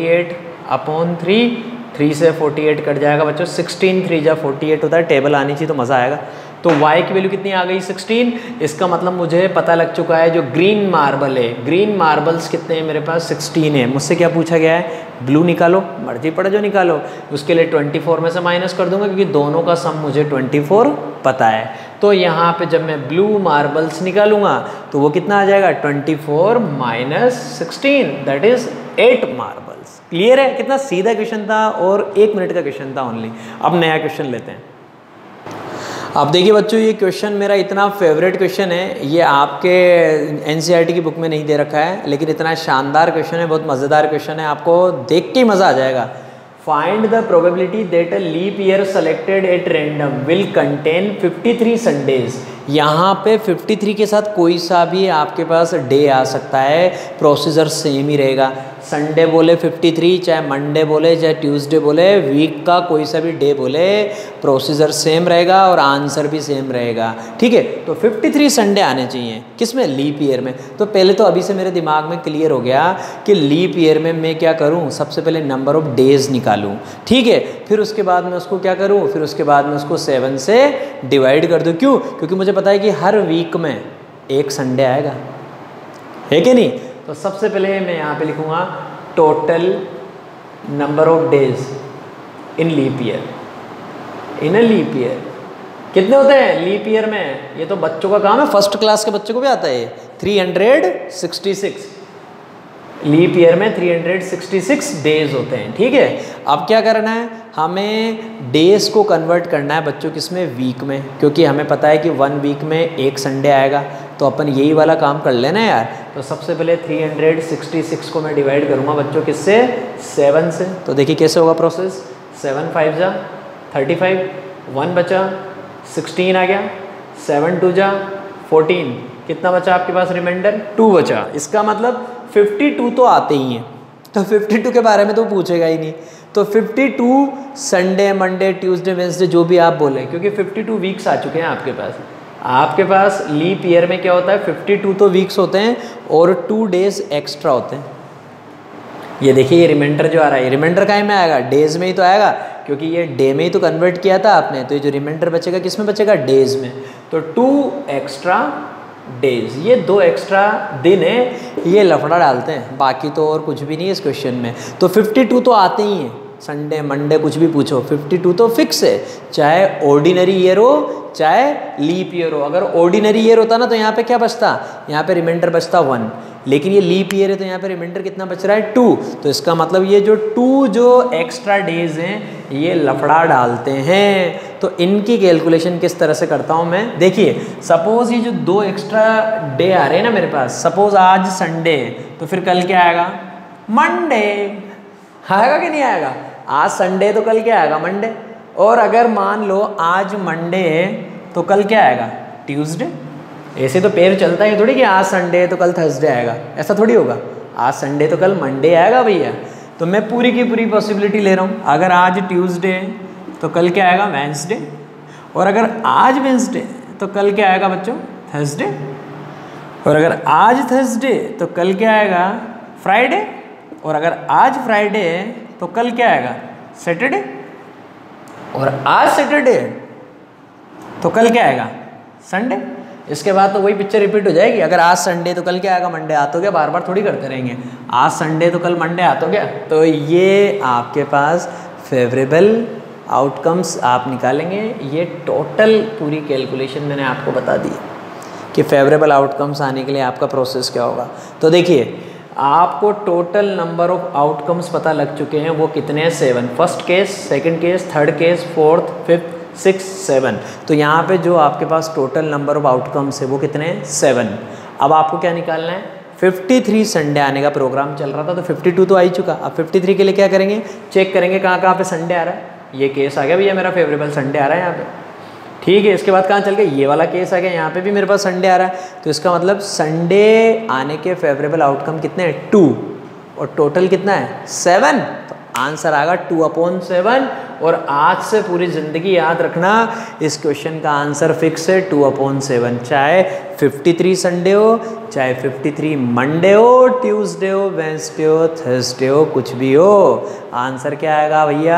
[SPEAKER 1] 48/3, 3 से 48 कट जाएगा बच्चों, 16 3 जा 48 होता है, टेबल आनी चाहिए तो मज़ा आएगा। तो y की वैल्यू कितनी आ गई 16। इसका मतलब मुझे पता लग चुका है जो ग्रीन मार्बल है, ग्रीन मार्बल्स कितने हैं मेरे पास 16 है। मुझसे क्या पूछा गया है, ब्लू निकालो, मर्जी पड़े जो निकालो, उसके लिए 24 में से माइनस कर दूंगा क्योंकि दोनों का सम मुझे 24 पता है। तो यहाँ पे जब मैं ब्लू मार्बल्स निकालूंगा तो वो कितना आ जाएगा 24 - 16 दैट इज 8 मार्बल्स। क्लियर है, कितना सीधा क्वेश्चन था और 1 मिनट का क्वेश्चन था ओनली। अब नया क्वेश्चन लेते हैं। अब देखिए बच्चों, ये क्वेश्चन मेरा इतना फेवरेट क्वेश्चन है, ये आपके एनसीईआरटी की बुक में नहीं दे रखा है, लेकिन इतना शानदार क्वेश्चन है, बहुत मज़ेदार क्वेश्चन है, आपको देख के ही मज़ा आ जाएगा। Find the probability that a leap year selected at random will contain 53 Sundays. यहाँ पे 53 के साथ कोई सा भी आपके पास डे आ सकता है, प्रोसीजर सेम ही रहेगा। संडे बोले 53, चाहे मंडे बोले चाहे ट्यूसडे बोले, वीक का कोई सा भी डे बोले, प्रोसीजर सेम रहेगा और आंसर भी सेम रहेगा। ठीक है, तो 53 संडे आने चाहिए, किस में, लीप ईयर में। तो पहले तो अभी से मेरे दिमाग में क्लियर हो गया कि लीप ईयर में मैं क्या करूँ, सबसे पहले नंबर ऑफ डेज निकालूँ। ठीक है, फिर उसके बाद मैं उसको क्या करूँ, फिर उसके बाद मैं उसको 7 से डिवाइड कर दूँ। क्यों, क्योंकि मुझे पता है कि हर वीक में एक संडे आएगा, है कि नहीं। तो सबसे पहले मैं यहाँ पे लिखूँगा total number of days in leap year, in a leap year कितने होते हैं लीप ईयर में। ये तो बच्चों का काम है, फर्स्ट क्लास के बच्चों को भी आता है। 366 लीप ईयर में 366 डेज होते हैं। ठीक है, अब क्या करना है, हमें डेज को कन्वर्ट करना है बच्चों किसमें, वीक में, क्योंकि हमें पता है कि 1 वीक में एक संडे आएगा। तो अपन यही वाला काम कर लेना यार। तो सबसे पहले 366 को मैं डिवाइड करूँगा बच्चों किससे, 7 से। तो देखिए कैसे होगा प्रोसेस, 7 5 जा 35, 1 बचा, 16 आ गया, 7 2 जा 14, कितना बचा आपके पास रिमाइंडर, 2 बचा। इसका मतलब 52 तो आते ही हैं, तो 52 के बारे में तो पूछेगा ही नहीं। तो 52 संडे मंडे ट्यूसडे वेंसडे जो भी आप बोले, क्योंकि 52 वीक्स आ चुके हैं आपके पास। आपके पास लीप ईयर में क्या होता है, 52 तो वीक्स होते हैं और 2 डेज एक्स्ट्रा होते हैं। ये देखिए ये रिमाइंडर जो आ रहा है, रिमाइंडर कहाँ में आएगा, डेज में ही तो आएगा, क्योंकि ये डे में ही तो कन्वर्ट किया था आपने। तो ये जो रिमाइंडर बचेगा किस में बचेगा, डेज में। तो 2 एक्स्ट्रा डेज, ये 2 एक्स्ट्रा दिन है, ये लफड़ा डालते हैं, बाकी तो और कुछ भी नहीं है इस क्वेश्चन में। तो 52 तो आते ही हैं, संडे मंडे कुछ भी पूछो 52 तो फिक्स है, चाहे ऑर्डिनरी ईयर हो चाहे लीप ईयर हो। अगर ऑर्डिनरी ईयर होता ना तो यहाँ पे क्या बचता, यहाँ पे रिमाइंडर बचता 1, लेकिन ये लीप ईयर है तो यहाँ पे रिमाइंडर कितना बच रहा है 2। तो इसका मतलब ये जो 2 जो एक्स्ट्रा डेज हैं ये लफड़ा डालते हैं। तो इनकी कैलकुलेशन किस तरह से करता हूँ मैं, देखिए सपोज ये जो 2 एक्स्ट्रा डे आ रहे हैं ना मेरे पास, सपोज आज संडे तो फिर कल क्या आएगा, मंडे आएगा कि नहीं आएगा। आज संडे तो कल क्या आएगा, मंडे। और अगर मान लो आज मंडे है तो कल क्या आएगा, ट्यूसडे। ऐसे तो पैर चलता है थोड़ी कि आज संडे है तो कल थर्सडे आएगा, ऐसा थोड़ी होगा। आज संडे तो कल मंडे आएगा भैया। तो मैं पूरी की पूरी पॉसिबिलिटी ले रहा हूँ, अगर आज ट्यूसडे है तो कल क्या आएगा, वेंसडे। और अगर आज वेंसडे तो कल क्या आएगा बच्चों, थर्सडे। और अगर आज थर्सडे तो कल क्या आएगा, फ्राइडे। और अगर आज फ्राइडे है तो कल क्या आएगा, सैटरडे। और आज सैटरडे तो कल क्या आएगा, संडे। इसके बाद तो वही पिक्चर रिपीट हो जाएगी। अगर आज संडे तो कल क्या आएगा, मंडे। आ तो गया, बार बार थोड़ी करते रहेंगे, आज संडे तो कल मंडे आ तो गया। तो ये आपके पास फेवरेबल आउटकम्स आप निकालेंगे। ये टोटल पूरी कैलकुलेशन मैंने आपको बता दी कि फेवरेबल आउटकम्स आने के लिए आपका प्रोसेस क्या होगा। तो देखिए आपको टोटल नंबर ऑफ आउटकम्स पता लग चुके हैं, वो कितने हैं, 7। First case, second case, third case, fourth, fifth, 6, 7। तो यहाँ पे जो आपके पास टोटल नंबर ऑफ आउटकम्स है वो कितने हैं, 7। अब आपको क्या निकालना है, 53 संडे आने का प्रोग्राम चल रहा था तो 52 तो आ ही चुका। अब 53 के लिए क्या करेंगे, चेक करेंगे कहाँ कहाँ पे संडे आ रहा है। ये केस आ गया भैया मेरा फेवरेबल संडे आ रहा है यहाँ पे, ठीक है। इसके बाद कहाँ चल गए, ये वाला केस आ गया, यहाँ पे भी मेरे पास संडे आ रहा है। तो इसका मतलब संडे आने के फेवरेबल आउटकम कितने हैं, 2। और टोटल कितना है, 7। तो आंसर आएगा 2/7। और आज से पूरी ज़िंदगी याद रखना, इस क्वेश्चन का आंसर फिक्स है 2/7। चाहे 53 संडे हो, चाहे 53 मंडे हो, ट्यूसडे हो, वेंसडे हो, थर्सडे हो, कुछ भी हो, आंसर क्या आएगा भैया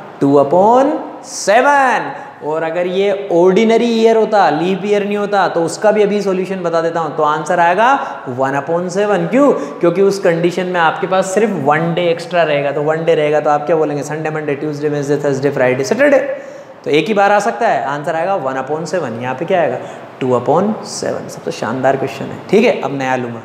[SPEAKER 1] 2/7। और अगर ये ऑर्डिनरी ईयर होता, लीप ईयर नहीं होता, तो उसका भी अभी सॉल्यूशन बता देता हूँ, तो आंसर आएगा 1/7। क्यों? क्योंकि उस कंडीशन में आपके पास सिर्फ 1 डे एक्स्ट्रा रहेगा। तो 1 डे रहेगा तो आप क्या बोलेंगे, Sunday, Monday, Tuesday, Wednesday, Thursday, Friday, Saturday. तो एक ही बार आ सकता है, आंसर आएगा 1/7। यहाँ पे क्या आएगा 2/7। सबसे शानदार क्वेश्चन है। ठीक है, अब नया लूँगा।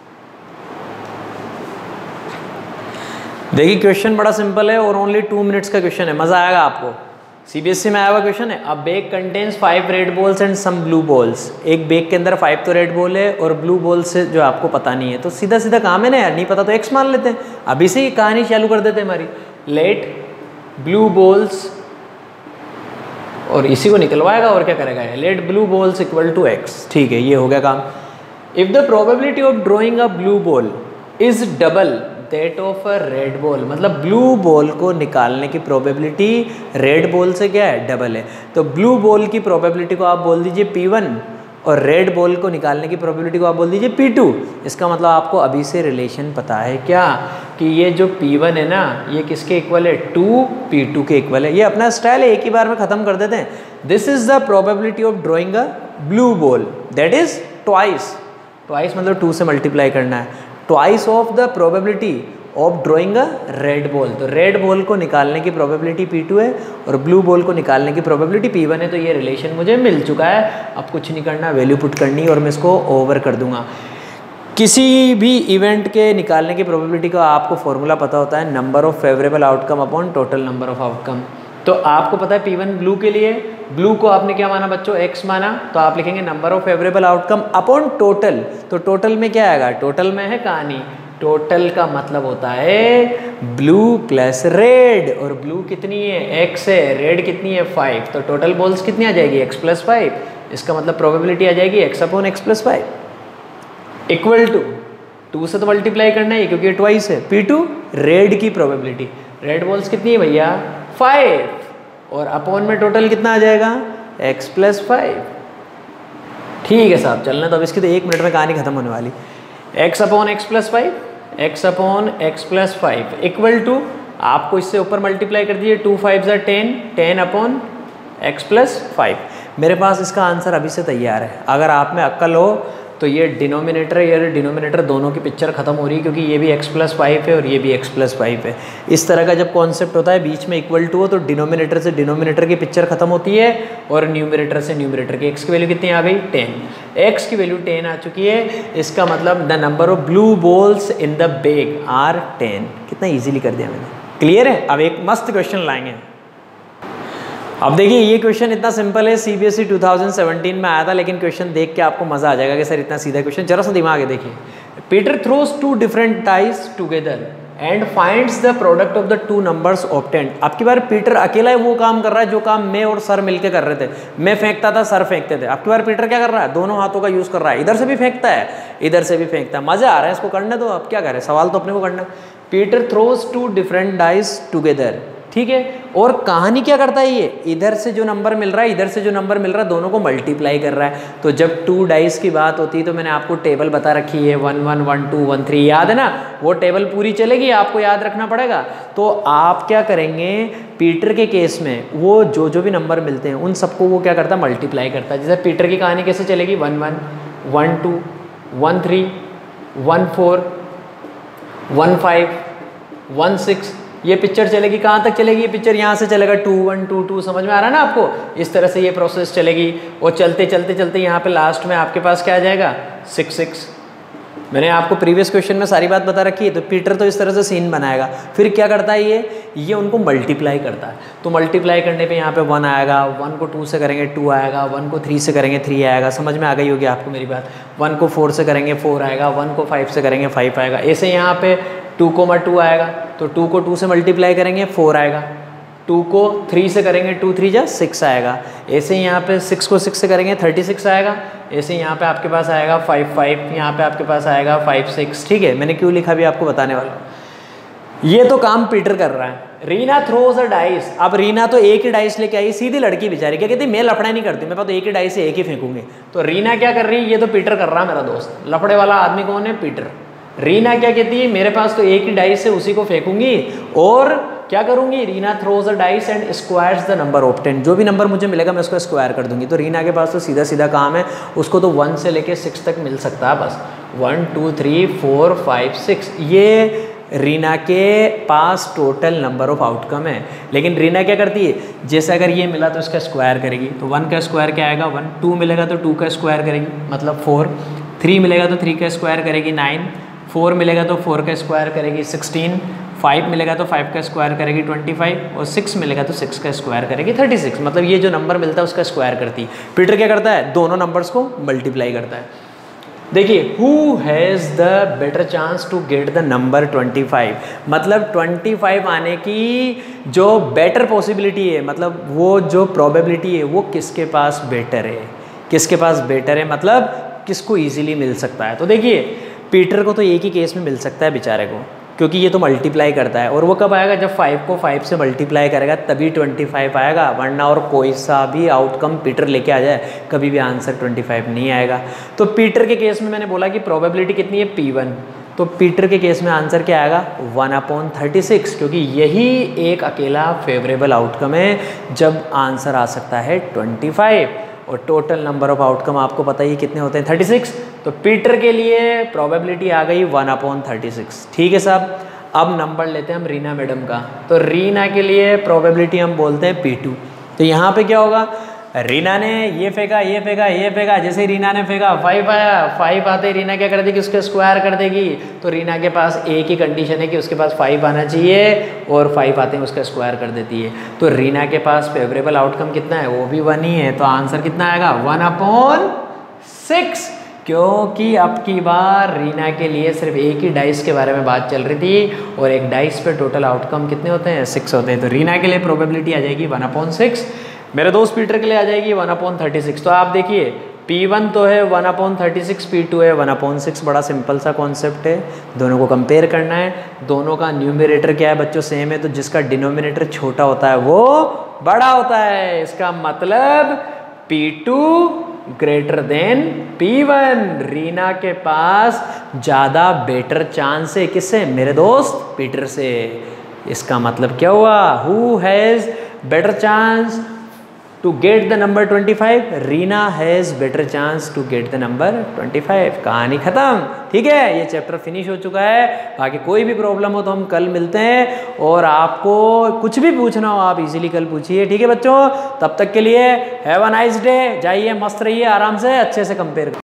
[SPEAKER 1] देखिए क्वेश्चन बड़ा सिंपल है और ओनली 2 मिनट्स का क्वेश्चन है, मज़ा आएगा आपको। सीबीएसई में आया हुआ क्वेश्चन है। A bag contains 5 red balls and some blue balls. एक बेग के अंदर 5 तो रेड बॉल है और ब्लू बॉल से जो आपको पता नहीं है, तो सीधा सीधा काम है ना यार, नहीं पता तो एक्स मान लेते हैं। अभी से ही कहानी चालू कर देते हैं हमारी। लेट ब्लू बॉल्स, और इसी को निकलवाएगा और क्या करेगा, let blue balls equal to x. ठीक है, ये हो गया काम। If the probability of drawing a blue ball is double that of a red ball, मतलब ब्लू बॉल को निकालने की प्रोबेबिलिटी रेड बॉल से क्या है, डबल है। तो ब्लू बॉल की प्रोबेबिलिटी को आप बोल दीजिए P1 और रेड बॉल को निकालने की प्रोबेबिलिटी को आप बोल दीजिए P2। इसका मतलब आपको अभी से रिलेशन पता है क्या, कि ये जो P1 है ना, ये किसके इक्वल है, 2P2 के इक्वल है। ये अपना स्टाइल है, एक ही बार में ख़त्म कर देते हैं। This is the probability of drawing a blue ball, that is twice मतलब 2 से मल्टीप्लाई करना है, twice of the probability of drawing a red ball. तो रेड बॉल को निकालने की प्रोबेबिलिटी P2 है और ब्लू बॉल को निकालने की प्रोबेबिलिटी P1 है। तो ये रिलेशन मुझे मिल चुका है। अब कुछ नहीं करना, वैल्यू पुट करनी और मैं इसको ओवर कर दूंगा। किसी भी इवेंट के निकालने की प्रोबेबिलिटी का आपको फॉर्मूला पता होता है, number of favourable outcome upon total number of outcome. तो आपको पता है P1 ब्लू के लिए, ब्लू को आपने क्या माना बच्चों, x माना, तो आप लिखेंगे number of favourable outcome upon total. तो टोटल में क्या आएगा, टोटल में है कहानी, टोटल का मतलब होता है ब्लू प्लस रेड, और ब्लू कितनी है, x है, रेड कितनी है 5, तो टोटल बॉल्स कितनी आ जाएगी, x + 5। इसका मतलब प्रोबेबिलिटी आ जाएगी x/x + 5 इक्वल टू 2 से तो मल्टीप्लाई करना है क्योंकि ये ट्वाइस है, P2 रेड की प्रोबेबिलिटी, रेड बॉल्स कितनी है भैया 5, और अपॉन में टोटल कितना आ जाएगा x + 5। ठीक है साहब, चलना तो अब इसकी तो 1 मिनट में कहानी खत्म होने वाली। x/x + 5, x/x + 5 इक्वल टू, आपको इससे ऊपर मल्टीप्लाई कर दीजिए, 2 5 = 10, 10/x + 5। मेरे पास इसका आंसर अभी से तैयार है। अगर आप में अक्ल हो तो ये डिनोमिनेटर या डिनोमिनेटर दोनों की पिक्चर खत्म हो रही है, क्योंकि ये भी x + 5 है और ये भी x + 5 है। इस तरह का जब कॉन्सेप्ट होता है, बीच में इक्वल टू हो, तो डिनोमिनेटर से डिनोमिनेटर की पिक्चर खत्म होती है और न्यूमरेटर से न्यूमरेटर की। x की वैल्यू कितनी आ गई 10, x की वैल्यू 10 आ चुकी है। इसका मतलब the number of blue balls in the bag are 10। कितना ईजिली कर दिया मैंने, क्लियर है। अब एक मस्त क्वेश्चन लाएंगे। अब देखिए ये क्वेश्चन इतना सिंपल है, सीबीएसई 2017 में आया था, लेकिन क्वेश्चन देख के आपको मजा आ जाएगा कि सर इतना सीधा क्वेश्चन, जरा सा दिमाग है। देखिए, Peter throws 2 different dice together and finds the product of the 2 numbers obtained. अब की बार पीटर अकेला ही वो काम कर रहा है जो काम मैं और सर मिलकर कर रहे थे। मैं फेंकता था, सर फेंकते थे। अब की बार पीटर क्या कर रहा है, दोनों हाथों का यूज कर रहा है, इधर से भी फेंकता है, इधर से भी फेंकता है। मजा आ रहा है इसको करने दो, अब क्या करें, सवाल तो अपने को करना है। Peter throws 2 different dice together, ठीक है। और कहानी क्या करता है, ये इधर से जो नंबर मिल रहा है, इधर से जो नंबर मिल रहा है, दोनों को मल्टीप्लाई कर रहा है। तो जब 2 डाइस की बात होती है तो मैंने आपको टेबल बता रखी है, 1 1 1 2 1 3, याद है ना, वो टेबल पूरी चलेगी, आपको याद रखना पड़ेगा। तो आप क्या करेंगे, पीटर के केस में वो जो भी नंबर मिलते हैं उन सबको वो क्या करता है, मल्टीप्लाई करता है। जैसे पीटर की कहानी कैसे चलेगी, 1 1 1 2 1 3 1 4 1 5 1 6, ये पिक्चर चलेगी। कहाँ तक चलेगी ये पिक्चर, यहाँ से चलेगा 2 1 2 2, समझ में आ रहा है ना आपको। इस तरह से ये प्रोसेस चलेगी और चलते चलते चलते यहाँ पे लास्ट में आपके पास क्या आ जाएगा 6 6। मैंने आपको प्रीवियस क्वेश्चन में सारी बात बता रखी है। तो पीटर तो इस तरह से सीन बनाएगा, फिर क्या करता है ये उनको मल्टीप्लाई करता है। तो मल्टीप्लाई करने पे यहाँ पे 1 आएगा, 1 को 2 से करेंगे 2 आएगा, 1 को 3 से करेंगे 3 आएगा, समझ में आ गई होगी आपको मेरी बात। 1 को 4 से करेंगे 4 आएगा, 1 को 5 से करेंगे 5 आएगा। ऐसे यहाँ पे 2 2 आएगा, तो 2 को 2 से मल्टीप्लाई करेंगे 4 आएगा। 2 को 3 से करेंगे 2 3 जा 6 आएगा। ऐसे ही यहाँ पे 6 को 6 से करेंगे 36 आएगा। ऐसे ही यहाँ पे आपके पास आएगा 5 5, यहाँ पे आपके पास आएगा 5 6। ठीक है, मैंने क्यों लिखा भी आपको बताने वाला हूँ। ये तो काम पीटर कर रहा है। Reena throws a dice. अब रीना तो एक ही डाइस लेके आई, सीधी लड़की बेचारी, क्या कहती मैं लफड़ा नहीं करती, मैं तो एक ही डाइस से एक ही फेंकूंगी। तो रीना क्या कर रही है, ये तो पीटर कर रहा मेरा दोस्त, लफड़े वाला आदमी कौन है, पीटर। रीना क्या कहती है, मेरे पास तो एक ही डाइस है, उसी को फेंकूंगी और क्या करूंगी, Reena throws a dice and squares the number of 10, जो भी नंबर मुझे मिलेगा मैं उसको स्क्वायर कर दूंगी। तो रीना के पास तो सीधा सीधा काम है, उसको तो 1 से लेके 6 तक मिल सकता है बस, 1 2 3 4 5 6, ये रीना के पास टोटल नंबर ऑफ आउटकम है। लेकिन रीना क्या करती है, जैसे अगर ये मिला तो इसका स्क्वायर करेगी, तो 1 का स्क्वायर क्या आएगा 1, 2 मिलेगा तो 2 का स्क्वायर करेगी मतलब 4, 3 मिलेगा तो 3 का स्क्वायर करेगी 9, 4 मिलेगा तो 4 का स्क्वायर करेगी 16, 5 मिलेगा तो 5 का स्क्वायर करेगी 25 और 6 मिलेगा तो 6 का स्क्वायर करेगी 36। मतलब ये जो नंबर मिलता है उसका स्क्वायर करती है। पीटर क्या करता है, दोनों नंबर्स को मल्टीप्लाई करता है। देखिए who has the better chance to get the number 25, मतलब 25 आने की जो बेटर पॉसिबिलिटी है, मतलब वो जो प्रोबेबिलिटी है वो किसके पास बेटर है, किसके पास बेटर है, मतलब किसको इजीली मिल सकता है। तो देखिए पीटर को तो एक ही केस में मिल सकता है बेचारे को, क्योंकि ये तो मल्टीप्लाई करता है, और वो कब आएगा, जब 5 को 5 से मल्टीप्लाई करेगा तभी 25 आएगा, वरना और कोई सा भी आउटकम पीटर लेके आ जाए कभी भी आंसर 25 नहीं आएगा। तो पीटर के केस में मैंने बोला कि प्रोबेबिलिटी कितनी है P1, तो पीटर के केस में आंसर क्या आएगा 1/36, क्योंकि यही एक अकेला फेवरेबल आउटकम है जब आंसर आ सकता है 25, और टोटल नंबर ऑफ आउटकम आपको पता ही कितने होते हैं 36। तो पीटर के लिए प्रोबेबिलिटी आ गई 1/36। ठीक है साहब, अब नंबर लेते हैं हम रीना मैडम का। तो रीना के लिए प्रोबेबिलिटी हम बोलते हैं P2। तो यहाँ पे क्या होगा, रीना ने ये फेंका ये फेंका ये फेंका, जैसे ही रीना ने फेंका 5 आया, 5 आते ही रीना क्या कर देगी, उसके स्क्वायर कर देगी। तो रीना के पास एक ही कंडीशन है कि उसके पास 5 आना चाहिए, और 5 आते हैं उसका स्क्वायर कर देती है। तो रीना के पास फेवरेबल आउटकम कितना है, वो भी 1 ही है। तो आंसर कितना आएगा 1/6, क्योंकि अब की बार रीना के लिए सिर्फ एक ही डाइस के बारे में बात चल रही थी, और एक डाइस पे टोटल आउटकम कितने होते हैं 6 होते हैं। तो रीना के लिए प्रोबेबिलिटी आ जाएगी 1/6, मेरे दोस्त पीटर के लिए आ जाएगी 1/36। तो आप देखिए P1 तो है 1/36, P2 है 1/6, बड़ा सिंपल सा कॉन्सेप्ट है, दोनों को कंपेयर करना है। दोनों का न्यूमरेटर क्या है बच्चों, सेम है, तो जिसका डिनोमिनेटर छोटा होता है वो बड़ा होता है। इसका मतलब P2 greater than P1, Reena के पास ज़्यादा बेटर चांस है, किससे, मेरे दोस्त पीटर से। इसका मतलब क्या हुआ, who has better chance to get the number 25, Reena has better chance to get the number 25। कहानी खत्म, ठीक है, ये चैप्टर फिनिश हो चुका है। बाकी कोई भी प्रॉब्लम हो तो हम कल मिलते हैं, और आपको कुछ भी पूछना हो आप इजीली कल पूछिए, ठीक है बच्चों। तब तक के लिए हैव अ नाइस डे, जाइए मस्त रहिए, आराम से अच्छे से कंपेयर